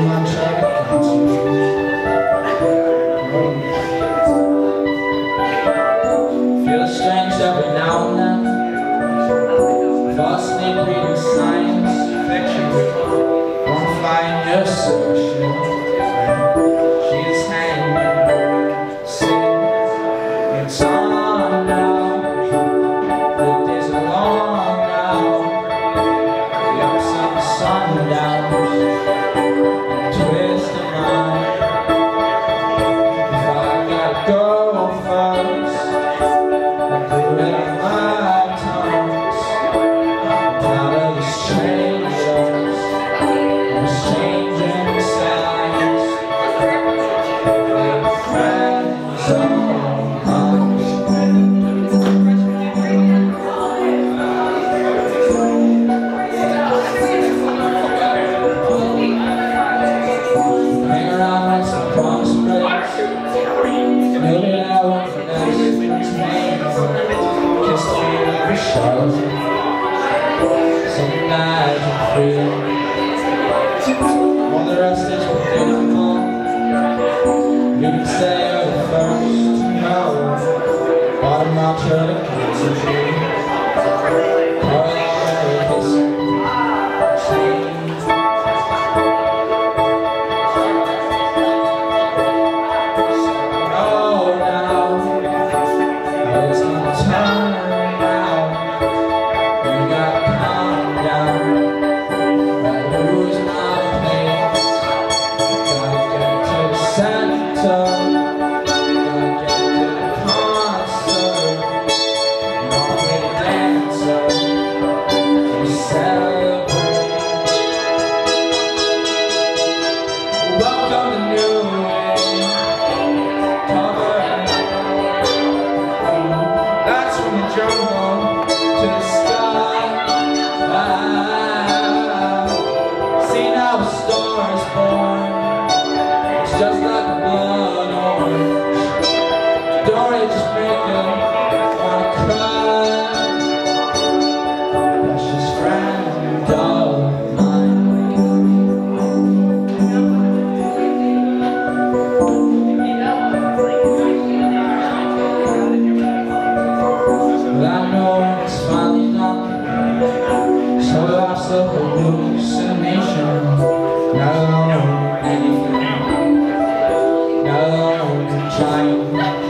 Feel strange every now and then. Falsely reading science fiction. Won't find your solution. She's hanging, singing. It's on now. The days are long now. The ups and the sundowns. Twist of mine. If I gotta go first, I'll do it on my terms. Out of these strangers, I'm changing sides. They're friends of mine. Hang around like some prospects. Maybe I won't finesse its name. Kiss the feet of a Charlotte. Some night and free. All the rest is predictable. You can say you're the first to know. Bottom out your concentrate. Welcome to New Wave. That's from the jungle to the sky. See now the star is born. It's just like a blood orange. Don't it just make you wanna cry? Precious friend of mine. I know it's finally done. So lost of hallucination. Not alone in anything. Not alone in trying.